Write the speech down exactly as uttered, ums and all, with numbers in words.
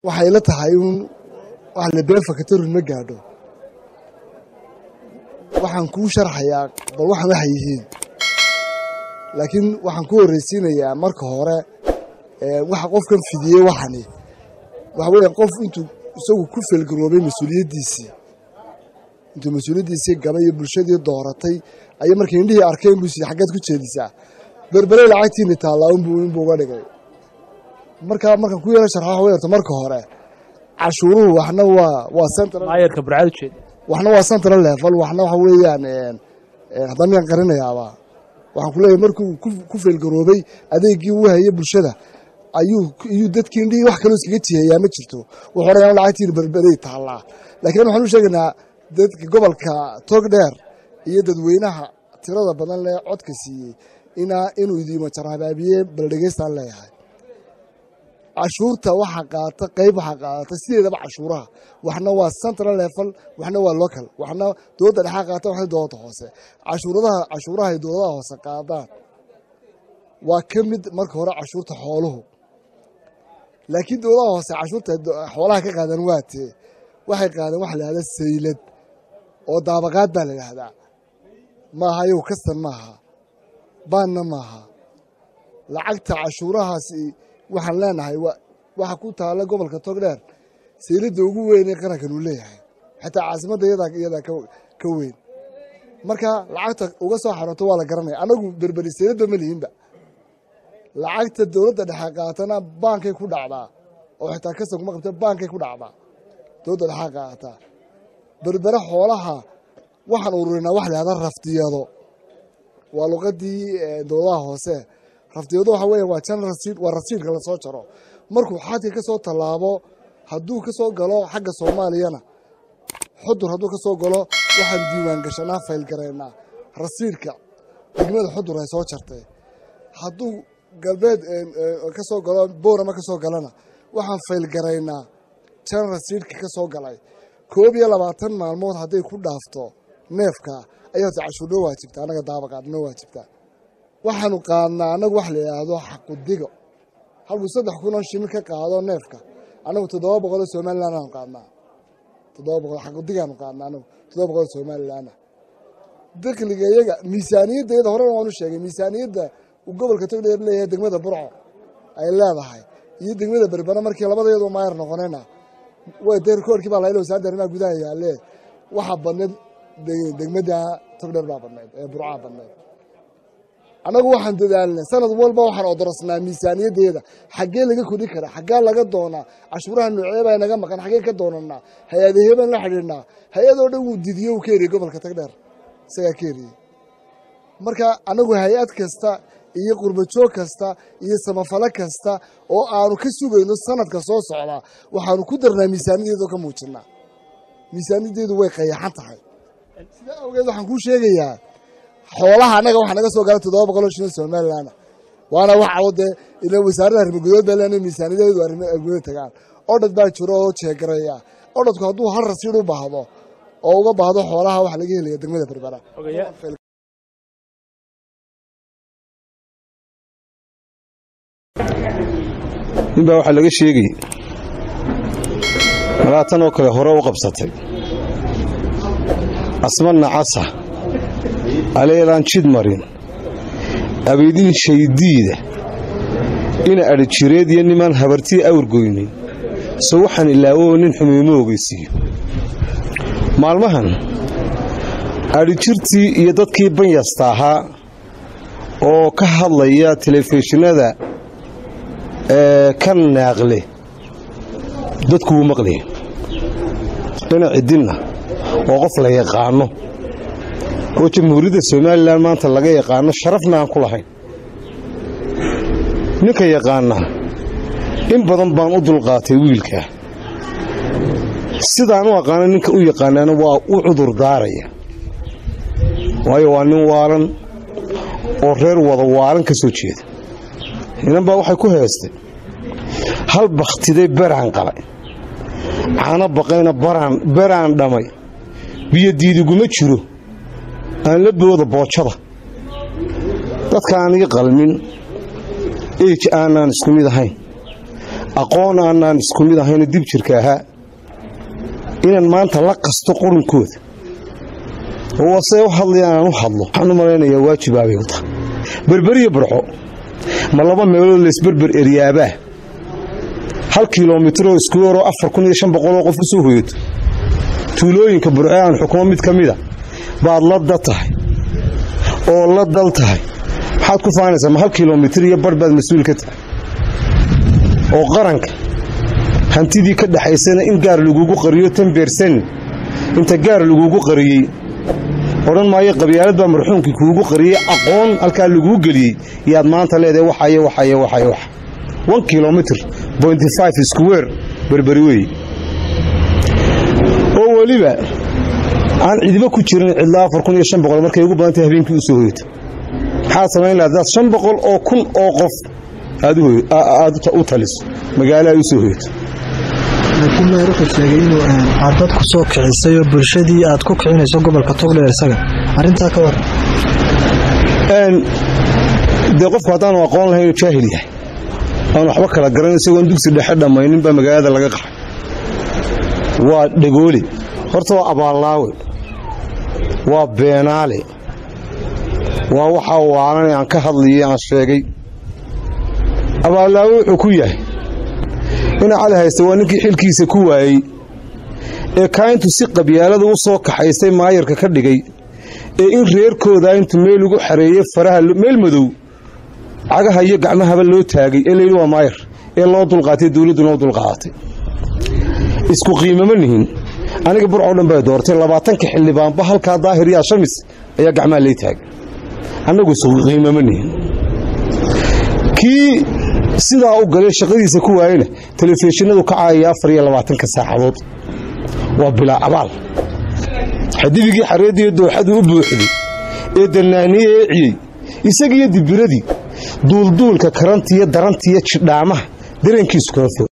waxay la tahay in wax la been fakatorin ma gaadho waxaan kuu sharxayaa bal waxaan waxay yihiin laakiin waxaan ku horeysiinayaa marka hore waxa qofkan fidiyey waxani waxa weeye qof intuu isagu ku falgaroobay mas'uuliyadiisii intuu mas'uuliyadiisii gabay bulshadii dooratay ay markay indhihii arkeen buu si xagad ku jeedisaa berberay lacagtiina taala un buu in buu uga dhigay marka marka ku yeelan sharxo weerto marka hore cashuuruhu waxna waa waa central maayirka burcad jeed waxna waa central level waxna waxa weeyaan ee hadaan qarinayaaba waxaan ku leeyahay markuu ku falgaroobay adeegii uu hayay bulshada ayuu iyo dadkii indhii wax kale iskaga tiyayaa ma jirto wuxuu rabaa lacagtii berberay taala laakiin waxaan u sheegnaa dadka gobolka Togdheer iyo dadweynaha tirada badan leh codka siiyay ina inuu idiimo jarabaabiye bal dhageystaan leeyahay cashuurta waxa qaata qayb waxa qaata sideedaba cashuuraha waxna waa central level waxna waa local waxna dowladda dhexe qaata waxa dowladda hoose cashuuradaha cashuuraha ay dowladda hoose qaadaan waa kamid marka hore cashuurta xooluhu laakiin dowladda hoose cashuurta xoolaha ka qaadan waate waxay qaadaan wax la yiraahdo saylad oo daabaqaad baa la yiraahdaa ma hayo kastan maaha baanna maaha lacagta cashuurahaasi waxaan leenahay waxa ku taala gobolka Togdheer saylada ugu weyn ee qaranka uu leeyahay xataa caasimadda iyada iyada ka weyn marka lacagta uga soo xarato waa la garanay anagu berberi saylada ma lihinba lacagta dowladda dhexe qaatana baankay ku dhacdaa oo xitaa ka soo qabta baankay ku dhacdaa dowladda dhexe qaata berbera xoolaha waxaan ururinaa wax la yiraahdo raftiyado waa luqadii dowladda hoose raftiyadu waxa weeye waa channel receipt waa rasiidka la soo jaro markuu xadka ka soo talaabo hadduu ka soo galo xagga Soomaaliyana xudur hadduu ka soo galo waxaan diiwaan gashanaa fayl gareynaa rasiidka degmada xudur ay soo jartay hadduu galbeed ka soo galo boorama ka soo galana waxaan fayl gareynaa channel rasiidka ka soo galay koob iyo labaatan maalmood haday ku dhaafto neefka ayaa cashuur waajibta anaga daabaqaadna waajibta waxaanu qaadnaa anagu wax la yiraahdo xaqudiga halku saddex kun oo shilin ka qaado neefka anagu toddoba boqol oo Soomaaliland aan qaadnaa toddoba boqol xaqudiga aan qaadnaa anagu toddoba boqol oo Soomaaliland dakhliga iyaga miisaaniyadda hore waan u sheegay miisaaniyadda uu gobolka Togdheer leeyahay degmada Burco ay leedahay iyo degmada Berbera markii labadeedu maayir noqonayna way deerkoorkii baa la ilaa saarnaa gudaha yaale waxa badneed degmada Togdheer baa badneed ee Burco badneed anagu waxaan dadaalnay sanad walba waxaan odorsnaa miisaaniyadeeda xagee laga kordhi kara xagee laga doonaa cashuuraha nooceeba ay naga maqan xagee ka doonanaa hay'adaha baan la xiriirnaa hay'adoo dhan uu didiyo uu keeriyo gobolka Togdheer isaga keeriyo marka anagu hay'ad kasta iyo qurbo joog kasta iyo samafala kasta oo aanu ka sugayno sanadka soo socda waxaanu ku darnaa miisaaniyadeedu ka muujinaa miisaaniyadeedu way qayaxan tahay sida awgeed waxaan ku sheegayaa xoolaha anaga waxa naga soo galay toddoba boqol oo shilin Soomaaliland waana wax awde ila wasaaradda arrimaha gudaha baa miisaaniyadeedu arrimaha gudaha tagaan oo dad baa jiro oo jeegaraya oo dadku hadduu hal rasiid u baahdo oo uga baahdo xoolaha wax laga helayo degmada Berbera inba waxa laga sheegay malaatan oo kale hore u qabsatay asmanna casa aleelan jid marin abeedin shaydiida ina arjireed iyo niman habartii awrgoynay soo waxaan ilaawo nin xumeemo ogeysiyo maalmahan arjirtii iyo dadkii banyasta ahaa oo ka hadlaya telefishinada ee kan naaqle dadku u maqlay dana cidina oo qof la yaqaano oo jamhuuriyadda Soomaaliland maanta laga yaqaano sharafna aan ku lahayn ninka yaqaana in badan baan u dulqaatay wiilka sidaan u aqaan ninka u yaqaanana waa u cudur daaraya waayo waa nin waalan oo reer wada waalan ka soo jeeda inanba waxay ku heestay hal bakhtiday baraan qalay caana baqayna baraan baraan dhamay biyo diiduguma jiro aan la boodo boojada dadka aan iga qalmin eej aanan isku mid ahayn aqoon aanaan isku mid ahayn dib jirka ahaa inaan maanta la qasto qorinkooda oo say u hadlayaan aan u hadlo waxaan u malaynayaa waajibaabay wata berberiyo burco ma laba meelood la isberber eriyaabaa hal kiiloomitir oo isku yaro afar kun iyo shan boqol oo qof ku soo hoyato tuulooyinka burco aan xukumo mid ka mid ah baad la dad tahay oo la dal tahay maxaad ku faanaysaa ma hal kiiloomitir iyo bar baad mas-uul ka tahay oo qaranka hantidii ka dhaxaysana in gaar lagugu qariyo tan beersan inta gaar lagugu qariyey oran maayo qabyaalad baa marxuumkii kuugu qariyey aqoon halkaa lagugu geliyey yaad maanta leedahay waxaye waxaye waxaye wax one kilometer point five square berberi wey oo weliba aan cidiba ku jirin cidla afar kun iyo shan boqol markay ugu badan tahay habeenkii u soo hoyto maxaa samayn lahaa shan boqol oo kun oo qof aad u taliso magaalo ay u soo hoyto laakiin Maayir wuxuu sheegay inuu aad ku soo kicisay oo bulshadii aad ku kicinayso gobolka Togdheer isaga arintaa ka war een de qofku hadaan aqoon lahayn jaahil yahay aan waxba kala garanayso isagoo dugsi dhexe dhamaynin ba magaalada laga qaxay waa dhagooli horta waa abaallaawe waa beenaale waa waxa waanan aan ka hadlayay aan sheegay abaallaawe wuxuu ku yahay ina cali haysta waa ninkii xilkiisa ku waayey ee kayntu si qabyaalada u soo kaxaysay maayirka ka dhigay ee in reerkooda intu meel ugu xareeyay faraha meel madow cagaha iyo gacmahaba loo taagay ee leeyahay waa maayir ee loo dulqaatay dawladdu loo dulqaatay isku qiimo ma nihin aniga burco dhan bay doortay labaatan ka xildhibaan ba halka daahir ya shamis ayaa gacmaha lay taagay anagu isku qiimo ma nihin kii sidaa u galay shaqadiisa ku waayna telefishinadu ka caayay afar iyo labaatan ka saacadood waa bilaa abaal xadibigii xareedii dooxadu u buuxday ee danaaniye eeciyay isaga iyo dibiradii duulduulka karantiya darantiya jidhaamaha dareenkiisu kala fog